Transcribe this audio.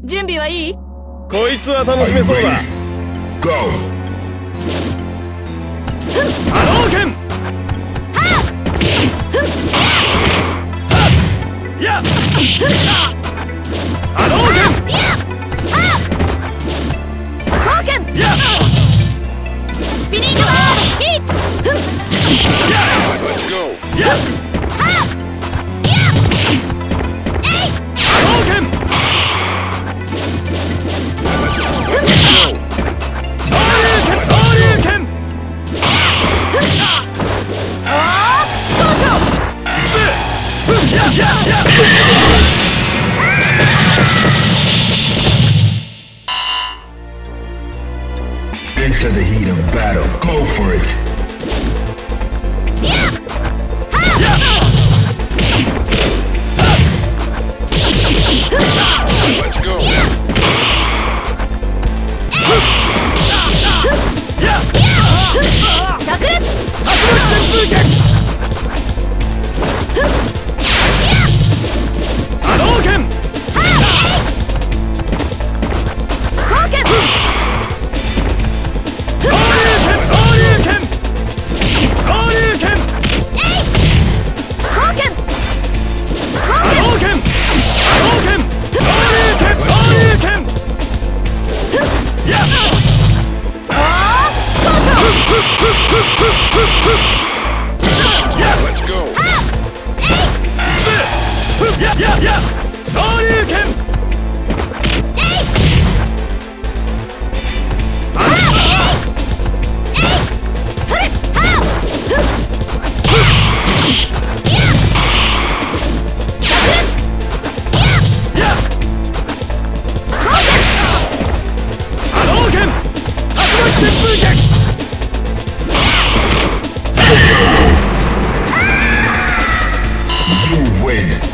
準備はいい？ こいつは楽しめそうだ。波動拳。やっ波動拳。 後拳。 やっスピニングバーヒッやっ Into the heat of battle. Go for it. Let's go. Let's go. You win.